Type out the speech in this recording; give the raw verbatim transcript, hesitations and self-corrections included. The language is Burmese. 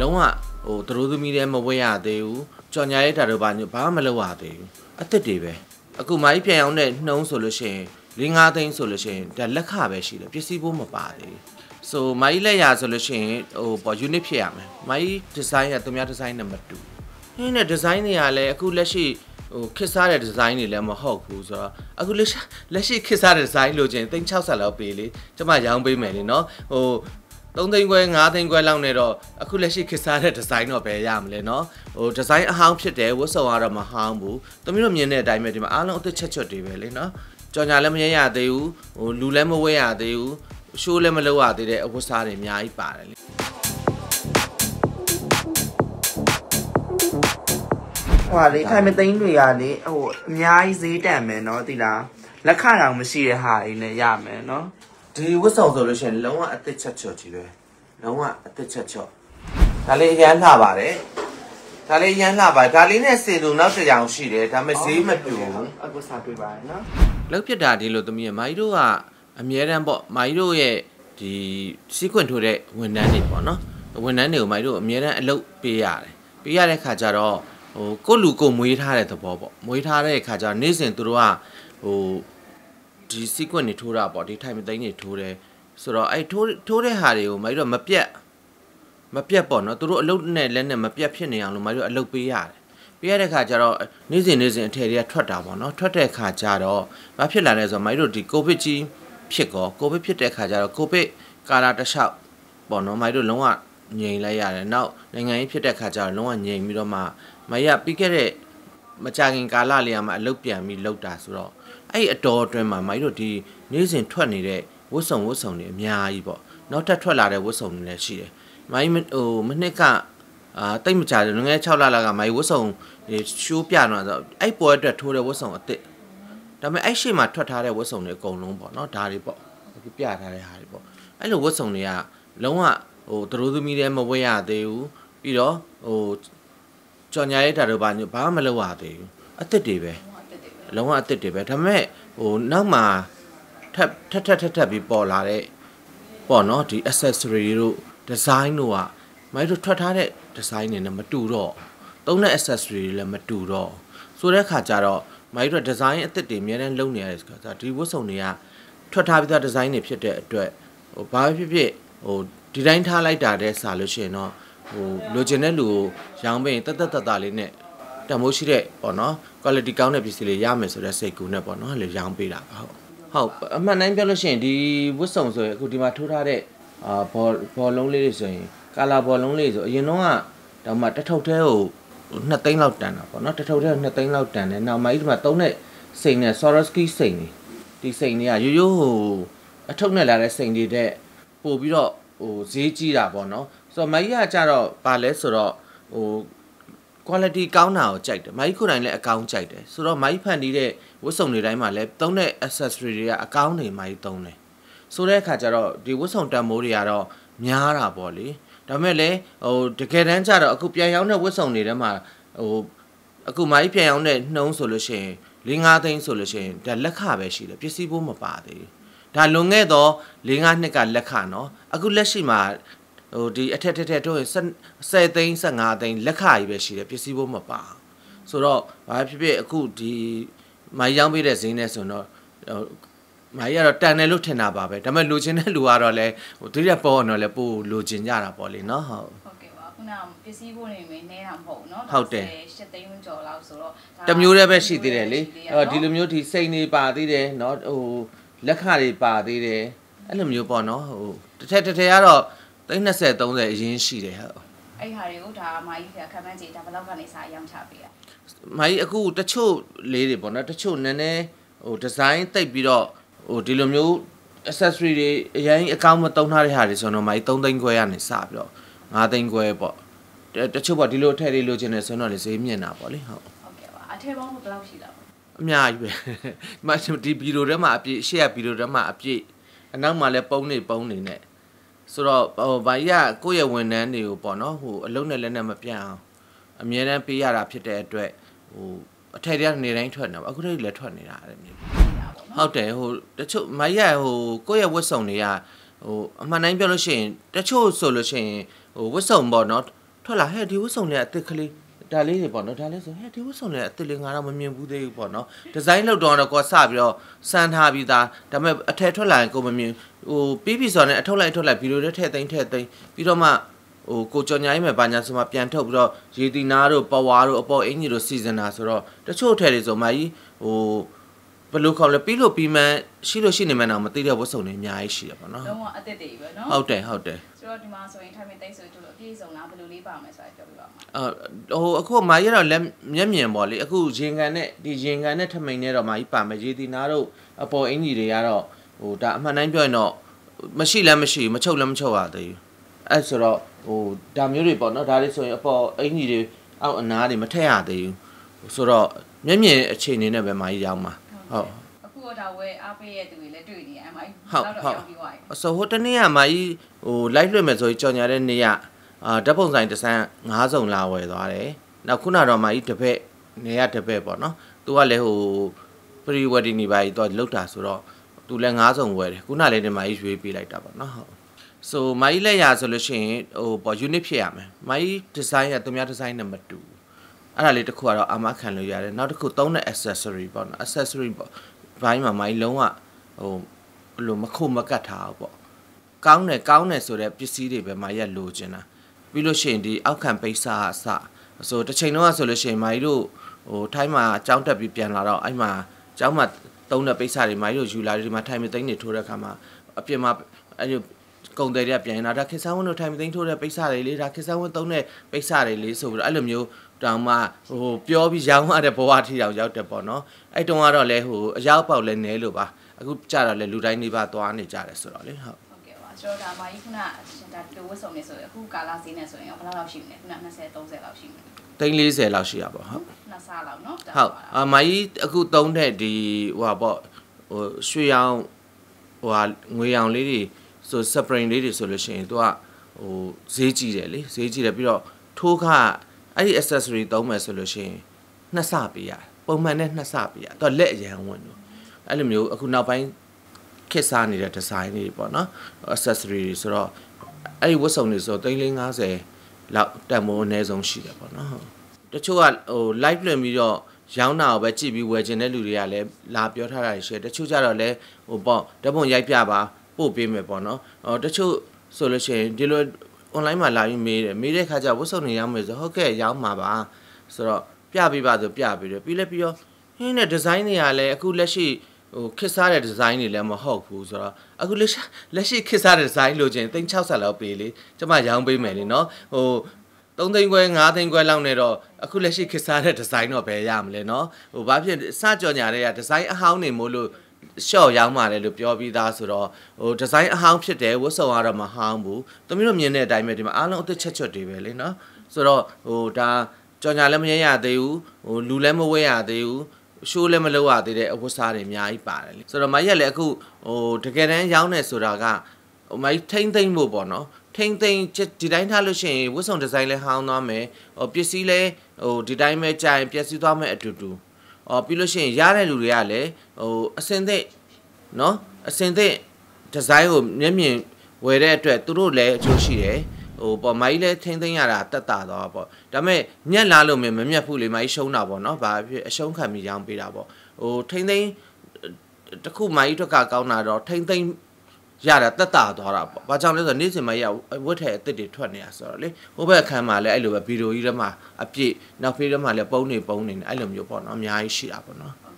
လုံးဝဟိုသူတို့သမီးတွေမဝဲရသေးဘူးကြော်ညာရဲတာတော့ဘာဘာမှမလုပ်ရသေးဘူးအသက်တွေပဲအခုမိုင်းပြန်အောင်တဲ့နှုံးဆိုလို့ရှိရင်လေးငါးသိန်းဆိုလို့ရှိရင်ဒါလက်ခပဲရှိတယ်ပစ္စည်းဖို့မပါသေးဆိုမိုင်းလက်ရဆိုလို့ရှိရင်ဟိုပေါ် unit ဖြစ်ရမယ်မိုင်း design ကသူများ design နဲ့မတူဟင်းနဲ့ design တွေကလည်းအခုလက်ရှိဟိုခစ်စားတဲ့ design တွေလည်းမဟုတ်ဘူးဆိုတော့အခုလက်ရှိလက်ရှိခစ်စားတဲ့ design လို့ချင်းသိန်း၆၀လောက်ပေးလေကျမရောင်းပေးမယ်လေနော်ဟိုသုံးသိန်းခွဲငါးသိန်းခွဲလောက်နဲ့တော့အခုလက်ရှိခစ်စားတဲ့ design တော့ပဲရမလဲနော်ဟို design အဟောင်းဖြစ်တယ်ဝတ်စုံကတော့မဟောင်းဘူးသမီးတို့မြင်တဲ့အတိုင်းပဲဒီမှာအားလုံးအသက်ချက်ချက်တွေပဲလေနော်ကြော်ညာလည်းမရရသေးဘူးဟိုလူလည်းမဝဲရသေးဘူးရှိုးလည်းမလုပ်ရသေးတဲ့အဝတ်စားတွေအများကြီးပါတယ်လေဟွာလေထိုင်မသိန်းတွေကလေဟိုအများကြီးဈေးတန်မယ်နော်ဒီလားလက်ခတောင်မရှိတဲ့ဟာတွေလည်းရမယ်နော်ဒီဝတ်စုံဆိုလို့ရှိရင်လုံးဝအသက်ချက်ချက်ကြီးပဲလုံးဝအသက်ချက်ချက်ဒါလေးရမ်းလှပါတယ်ဒါလေးရမ်းလှပါတယ်ဒါလေးနဲ့စင်သူနောက်တစ်យ៉ាងရှိတယ်ဒါပေမဲ့ဈေးမတူဘူးအခုစားတွေ့ပါတယ်နော်လောက်ဖြစ်တာဒီလိုသမီးရမိုင်းတို့ကအမြဲတမ်းပေါ့မိုင်းတို့ရဲ့ဒီစီးခွင့်ထိုးတဲ့ဝန်ထမ်းတွေပေါ့နော်ဝန်ထမ်းတွေကိုမိုင်းတို့အမြဲတမ်းအလုပ်ပေးရတယ်ပေးရတဲ့ခါကျတော့ဟိုကိုလူကိုမွေးထားတဲ့သဘောပေါ့မွေးထားတဲ့ခါကျတော့နေ့စဉ်သူတို့ကဟိုဒီစီးကွက်နေထိုးတာပေါ့ဒီထိုင်မသိန်းနေထိုးတယ်ဆိုတော့အဲ့ထိုးထိုးတဲ့ဟာတွေကိုမိုင်းတို့မပြတ်မပြတ်ပေါ့နော်သူတို့အလုပ်နဲ့လက်နဲ့မပြတ်ဖြစ်နေအောင်လို့မိုင်းတို့အလုပ်ပေးရတယ်ပေးရတဲ့ခါကျတော့နေ့စဉ်နေ့စဉ်အထည်တွေကထွက်တာပေါ့နော်ထွက်တဲ့ခါကျတော့ဘာဖြစ်လာလဲဆိုတော့မိုင်းတို့ဒီကိုဗစ်ကြီးဖြစ်ကောကိုဗစ်ဖြစ်တဲ့ခါကျတော့ကိုဗစ်ကာလာတစ်လျှောက်ပေါ့နော်မိုင်းတို့လုံးဝငြိမ်လိုက်ရတယ်နောက်နိုင်ငံရေးဖြစ်တဲ့ခါကျတော့လုံးဝငြိမ်ပြီးတော့မှမိုင်းရပြီးခဲ့တဲ့မကြခင်ကာလလေးကမှအလုပ်ပြန်ပြီးလုပ်တာဆိုတော့အဲ့အတော်အတွင်းမှာမိုင်းတို့ဒီနေ့စဉ်ထွက်နေတဲ့ဝတ်စုံဝတ်စုံတွေအများကြီးပေါ့နောက်ထပ်ထွက်လာတဲ့ဝတ်စုံတွေလည်းရှိတယ်မိုင်းဟိုမနှစ်ကအာတိတ်မကြတယ်ငွေ၆လလောက်ကမိုင်းဝတ်စုံရှိုးပြတော့ဆိုအဲ့ပွဲအတွက်ထိုးတဲ့ဝတ်စုံအစ်စ်ဒါပေမဲ့အဲ့ရှေ့မှာထွက်ထားတဲ့ဝတ်စုံတွေအကုန်လုံးပေါ့နော်ဒါတွေပေါ့အခုပြထားတဲ့ဟာတွေပေါ့အဲ့လိုဝတ်စုံတွေကလုံးဝဟိုသူတို့သမီးတွေမဝဲရသေးဘူးပြီးတော့ဟိုကြော်ညာရဲတာတော့ဘာဘာမှမလုပ်ရသေးဘူးအစ်စ်တွေပဲလုံးဝအစ်စ်တွေပဲဒါပေမဲ့ဟိုနောက်မှာထပ်ထပ်ထပ်ထပ်ထပ်ပြီးပေါ်လာတဲ့ပေါ့နော်ဒီ accessory တို့ design တို့ကမိုင်းတို့ထွက်ထားတဲ့ design တွေနဲ့မတူတော့သုံးတဲ့ accessory တွေလည်းမတူတော့ဆိုတဲ့ခါကျတော့မိုင်းတို့ design အစ်စ်တွေအများနဲ့လုံနေရတဲ့ခါကျဒီဝတ်စုံတွေကထွက်ထားပြီးသား design တွေဖြစ်တဲ့အတွက်ဟိုဘာဖြစ်ဖြစ်ဟိုဒီတိုင်းထားလိုက်တာတဲ့စာလို့ရှိရင်တော့ဟိုလိုချင်တဲ့လူကိုရောင်းပေးရင်တက်တက်တက်တာလေးနဲ့တမိုးရှိတဲ့ပေါ့နော် quality ကောင်းတဲ့ပစ္စည်းလေးရမယ်ဆိုတဲ့စိတ်ကူနဲ့ပေါ့နော်လေရောင်းပေးတာပါဟုတ်ဟုတ်အမှန်တိုင်းပြောလို့ရှိရင်ဒီဝတ်စုံဆိုရင်အခုဒီမှာထိုးထားတဲ့အာဘောဘောလုံးလေးတွေဆိုရင်ကာလာဘောလုံးလေးဆိုအရင်တော့ကတော့မှတစ်ထုပ်သေးကိုနှစ်သိန်းလောက်တန်တာပေါ့နော်တစ်ထုပ်သေးကိုနှစ်သိန်းလောက်တန်တယ်နောက်မှဒီမှာသုံးတဲ့စိန်နဲ့ Swarovski စိန်တွေဒီစိန်တွေကရိုးရိုးဟိုအထုပ်နဲ့လာတဲ့စိန်တွေတဲ့ပို့ပြီးတော့ဟိုဈေးကြီးတာပေါ့နော်ဆိုတော့မိုင်းရကြတော့ပါလဲဆိုတော့ဟို quality ကောင်းတာကိုကြိုက်တယ်မိုင်းခုတိုင်းလည်းအကောင်းကြိုက်တယ်ဆိုတော့မိုင်းဖန်တီးတဲ့ဝတ်စုံတွေတိုင်းမှာလည်းသုံးတဲ့ accessory တွေကအကောင်းနေမိုင်းသုံးတယ်ဆိုတဲ့အခါကျတော့ဒီဝတ်စုံတန်မိုးတွေကတော့များတာပေါ့လေဒါပေမဲ့လည်းဟိုတကယ်တမ်းကျတော့အခုပြန်ရောင်းတဲ့ဝတ်စုံတွေထဲမှာဟိုအခုမိုင်းပြန်ရောင်းတဲ့နှုံးဆိုလို့ရှိရင်လေးငါးသိန်းဆိုလို့ရှိရင်ဒါလက်ခပဲရှိတယ်ပစ္စည်းဖို့မပါသေးဘူးဒါလွန်ခဲ့တော့လေးငါးနှစ်ကလက်ခနော်အခုလက်ရှိမှာဟိုဒီအထက်ထက်ထက်တို့ဆယ်သိန်းဆယ်ငါးသိန်းလက်ခကြီးပဲရှိတယ်ပစ္စည်းဖို့မပါဆိုတော့ဘာဖြစ်ဖြစ်အခုဒီမိုင်းရောင်းပေးတဲ့ဈေးနဲ့ဆိုတော့မိုင်းကတော့တန်တယ်လို့ထင်တာပါပဲဒါပေမဲ့လိုချင်တဲ့လူကတော့လည်းဟိုဒီရက်ပေါ်တော့လည်းပို့လိုချင်ကြတာပေါ့လေနော်ဟုတ်ဟုတ်ကဲ့ပါခုနကပစ္စည်းဖို့နေမယ်နဲတာမဟုတ်ဘူးเนาะဟုတ်တယ်ရှစ်သိန်းကျော်လောက်ဆိုတော့တမျိုးတည်းပဲရှိသေးတယ်လေအဲ့တော့ဒီလိုမျိုးဒီစိတ်နေပါသေးတယ်เนาะဟိုလက်ခတွေပါသေးတယ်အဲ့လိုမျိုးပေါ့เนาะဟိုတစ်ထက်တစ်ထက်ကတော့သိန်း20 30အရင်ရှိတယ်ဟုတ်အဲ့ဟာတွေကိုဒါမာကြီးကခံမှန်းကြည့်ဒါဘယ်လောက်ကနေစာရောင်းချပေးရမာကြီးအခုတချို့လေးတွေပေါ့နော်တချို့နည်းနည်းဟိုဒီဇိုင်းတိတ်ပြီးတော့ဟိုဒီလိုမျိုး accessory တွေအရင်အကောင့်မသုံးထားတဲ့ဟာတွေဆိုတော့မာကြီးသုံးသိန်းခွဲကနေစပြီးတော့ငါးသိန်းခွဲပေါ့တချို့ပေါ့ဒီလိုထည့်လေးလိုချင်တယ်ဆိုတော့လေဈေးမြင့်တာပေါ့လေဟုတ်ဟုတ်ကဲ့ပါအထည်ပေါင်းဘယ်လောက်ရှိလားအများကြီးပဲဒီဗီဒီယိုထဲမှာအပြည့်ရှေ့ကဗီဒီယိုထဲမှာအပြည့်အနောက်မှာလည်းပုံနေပုံနေနဲ့ဆိုတော့ဟိုဘာကြီးကကိုယ့်ရဲ့ဝန်ထမ်းတွေကိုပေါ့နော်ဟိုအလုံးနဲ့လက်နဲ့မပြတ်အောင်အမြဲတမ်းပေးရတာဖြစ်တဲ့အတွက်ဟိုအထက်တွေကနေတိုင်းထွက်နေတာအခုတည်းလည်းထွက်နေတာအဲ့မျိုးဟုတ်တယ်ဟိုတချို့မကြီးကဟိုကိုယ့်ရဲ့ဝတ်စုံတွေကဟိုအမှန်တိုင်းပြောလို့ရှိရင်တချို့ဆိုလို့ရှိရင်ဟိုဝတ်စုံပေါ့နော်ဟထွက်လာဟဲ့ဒီဝတ်စုံလေးအစ်ကလေးဒါလေးတွေပေါ့နော်ဒါလေးဆိုဟဲ့ဒီဝတ်စုံလေးအစ်စ်လေးငါတော့မမြင်ဘူးသေးဘူးပေါ့နော်ဒီဇိုင်းလောက်တော့တော့ကိုစပြီးတော့စမ်းထားပြီးသားဒါပေမဲ့အထက်ထွက်လာရင်ကိုမမြင်ဟိုပြီးပြီဆိုတော့အထုတ်လိုက်ထုတ်လိုက်ဗီဒီယိုတွေထည့်သိမ်းထည့်သိမ်းပြီးတော့မှဟိုကိုကြော်ညာကြီးမဲ့ဘာညာဆိုမှပြန်ထုတ်ပြီးတော့ရေတီနာတို့ပဝါတို့အပေါ်အင်ကြီးတို့စီစဉ်တာဆိုတော့တချို့ထည့်တွေဆိုမှကြီးဟိုဘယ်လိုခေါ်လဲပြီးလို့ပြီးမှရှိလို့ရှိနေမှတော့မသိတဲ့ဝတ်စုံတွေအများကြီးရှိတယ်ပေါ့နော်လုံးဝအသစ်တွေပဲနော်ဟုတ်တယ်ဟုတ်တယ်ဆိုတော့ဒီမှာဆိုရင်ထိုင်မသိဆိုတို့အပြည့်စုံလားဘယ်လိုလေးပါမယ်ဆိုတာပြောပြပါဦးအော်ဟိုအခုမာကြီးတော့လက်မျက်မြင်ပေါ့လေအခုရင်ကန်နဲ့ဒီရင်ကန်နဲ့ထမိန်နဲ့တော့မာကြီးပါမယ်ရေတီနာတို့အပေါ်အင်ကြီးတွေကတော့ဟိုဒါအမှန်တိုင်းပြောရင်တော့မရှိလည်းမရှိမချုပ်လည်းမချုပ်ရသေးဘူးအဲ့ဆိုတော့ဟိုဒါမျိုးတွေပေါ့နော်ဒါလေးဆိုရင်အပေါ်အင်ကြီးတွေအောက်အနားတွေမထည့်ရသေးဘူးဆိုတော့မျက်မြင်အခြေအနေနဲ့ပဲမာကြီးရောက်မှာဟုတ်အခုတော့ဒါဝဲအားပေးရဲ့သူတွေလည်းတွေ့နေအမိုင်းတော့တော့ရောက်ပြီးသွားပြီဆိုဟိုတနေ့ကမာကြီးဟို live လွှင့်မယ်ဆိုရင်ကြော်ညာတဲ့နေ့ကအာဓာတ်ပုံဆိုင်တစ်ဆန်းငါးစုံလာဝယ်သွားတယ်နောက်ခုနတော့မာကြီးတစ်ဖက်နေရတစ်ဖက်ပေါ့နော်သူကလည်းဟို pre wedding နေပါကြီးတော့လောက်တာဆိုတော့သူလည်းငါးစုံဝယ်တယ်ခုနလည်းဒီမာကြီးရွေးပေးလိုက်တာပေါ့နော်ဟုတ်ဆိုမာကြီးလက်ရဆိုလို့ရှိရင်ဟိုပေါ့ unit ဖြစ်ရမယ်မာကြီး design ကသူများ design နဲ့မတူအဲ့ဒါလေးတစ်ခုကတော့အာမခံလို့ရတယ်နောက်တစ်ခုသုံးတဲ့ accessory ပေါ့နော် accessory ပေါ့ဘိုင်းမှာမာကြီးလုံးဝဟိုဘယ်လိုမခုတ်မကတ်ထားဘူးပေါ့ကောင်းတယ်ကောင်းတယ်ဆိုတဲ့ပစ္စည်းတွေပဲမာကြီးကလိုချင်တာပြီးလို့ရှိရင်ဒီအောက်ခံပိတ်စာအစဆိုတစ်ချိန်လုံးကဆိုလို့ရှိရင်မာကြီးတို့ဟိုထိုင်းမှာကြောင်းတက်ပြီးပြန်လာတော့အဲ့မှာကျောင်းမှာသုံးတဲ့ပိတ်စာတွေမာကြီးတို့ယူလာတယ်ဒီမှာထိုင်မသိန်းတွေထိုးတဲ့ခါမှာအပြင်မှာအဲ့ဒီကုံတယ်တွေကပြန်လာတာခေတ်စားဝန်တို့ထိုင်မသိန်းထိုးတဲ့ပိတ်စာတွေလေဒါခေတ်စားဝန်သုံးတဲ့ပိတ်စာတွေလေဆိုပြီးတော့အဲ့လိုမျိုးတောင်မှဟိုပြောပြီးရောင်းရတဲ့ဘဝထီတောင်ရောက်တယ်ပေါ့နော်အဲ့တုန်းကတော့လဲဟိုအရောက်ပေါက်လဲနဲလို့ပါအခုကြတော့လဲလူတိုင်းနေပါသွားနေကြတယ်ဆိုတော့လေဟုတ်ဟုတ်ကဲ့ပါကျွန်တော်ဒါမာကြီးခုနဒါတိုးဝတ်စုံနေဆိုရင်အခုကာလာစီးနေဆိုရင်ဘယ်လောက်လောက်ရှိမလဲခုန20 30လောက်ရှိမလဲသိန်း40လောက်ရှိရပါဟုတ်နှစ်ဆလောက်နော်ဟုတ်အမကြီးအခုသုံးတဲ့ဒီဟိုပါပေါ့ဟိုရွှေရောင်ဟိုဟာငွေရောင်လေးတွေဆို spring လေးတွေဆိုလို့ရှိရင်သူကဟိုဈေးကြီးတယ်လေဈေးကြီးတယ်ပြီးတော့ထိုးခအဲ့ဒီ accessory သုံးမယ်ဆိုလို့ရှိရင်နှစ်ဆပေးရပုံမှန်နဲ့နှစ်ဆပေးရသူကလက်အရန်ဝင်လို့အဲ့လိုမျိုးအခုနောက်ပိုင်းခက်စားနေတဲ့ design တွေပေါ့နော် accessory တွေဆိုတော့အဲ့ဒီဝတ်စုံတွေဆိုသိန်း၄50လောက်တန်ဖိုးအနည်းဆုံးရှိတယ်ပေါ့နော်တချို့ကဟို live လွှင့်ပြီးတော့ရောင်းတာကိုပဲကြည့်ပြီးဝယ်ချင်တဲ့လူတွေကလည်းလာပြောထားတာရှိတယ်တချို့ကြတော့လည်းဟိုပေါ့ဓာတ်ပုံရိုက်ပြပါပို့ပေးမယ်ပေါ့နော်ဟိုတချို့ဆိုလို့ရှိရင်ဒီလို online မှာလာပြီးမေးတယ်မေးတဲ့ခါကျဝတ်စုံတွေရောင်းမယ်ဆိုဟုတ်ကဲ့ရောင်းမှာပါဆိုတော့ပြပေးပါဆိုပြပေးတယ်ပြီးလဲပြီးတော့ဟင်းတဲ့ design တွေကလည်းအခုလက်ရှိဟိုခစ်စားတဲ့ design တွေလည်းမဟုတ်ဘူးဆိုတော့အခုလက်ရှိလက်ရှိခစ်စားတဲ့ design လို့ချင်းသိန်း60လောက်ပေးလေကျမရောင်းပေးမယ်လေနော်ဟိုသုံးသိန်းခွဲငါးသိန်းခွဲလောက်နဲ့တော့အခုလက်ရှိခစ်စားတဲ့ design တော့ပဲရမလဲနော်ဟိုဘာဖြစ်စကြော်ညာတဲ့က design အဟောင်းနေမို့လို့ရှော့ရောင်းပါတယ်လို့ပြောပြီးသားဆိုတော့ဟိုဒီဇိုင်းအဟောင်းဖြစ်တယ်ဝတ်စုံကတော့မဟောင်းဘူးသမီးတို့မြင်တဲ့အတိုင်းပဲဒီမှာအားလုံးအသစ်ချက်ချက်တွေပဲလေနော်ဆိုတော့ဟိုဒါကြော်ညာလည်းမရရသေးဘူးဟိုလူလည်းမဝဲရသေးဘူးရှိုးလည်းမလုပ်ရသေးတဲ့အဝတ်စားတွေအများကြီးပါတယ်လေဆိုတော့မကြီးကလည်းအခုဟိုတကယ်တမ်းရောင်းနေဆိုတာကဟိုမကြီးထိမ့်သိမ့်ဖို့ပေါ့နော်ထိမ့်သိမ့်ဒီတိုင်းထားလို့ရှိရင်ဝတ်စုံဒီဇိုင်းလည်းဟောင်းသွားမယ်ဟိုပစ္စည်းလည်းဟိုဒီတိုင်းပဲကြာရင်ပျက်စီးသွားမယ်အတူတူဟောပြီးလို့ရှိရင်ရတဲ့လူတွေကလည်းဟိုအစင်သိနော်အစင်သိဒီဇိုင်းကိုမျက်မြင်ဝယ်တဲ့အတွက်သူတို့လည်းအကျိုးရှိတယ်ဟိုပေါ့မိုင်းလည်းထိမ့်သိမ့်ရတာတက်တာတော့ပေါ့ဒါပေမဲ့ညက်လာလို့မမြက်ဘူးလေမိုင်းရှုံးတာပေါ့နော်ဘာဖြစ်အရှုံးခံပြီးရောင်းပေးတာပေါ့ဟိုထိမ့်သိမ့်တခုမိုင်းထွက်ကကောင်းတာတော့ထိမ့်သိမ့်ရတာတက်တာသွားတာပေါ့ဘာကြောင့်လဲဆိုတော့နေ့စဉ်မရဝတ်ထဲအစ်စ်တွေထွက်နေတာဆိုတော့လေဟိုဘက်အခန်းမှာလည်းအဲ့လိုပဲဗီဒီယိုကြီးထဲမှာအပြည့်နောက်ဖေးထဲမှာလည်းပုံနေပုံနေအဲ့လိုမျိုးပေါ့နော်အများကြီးရှိတာပေါ့နော်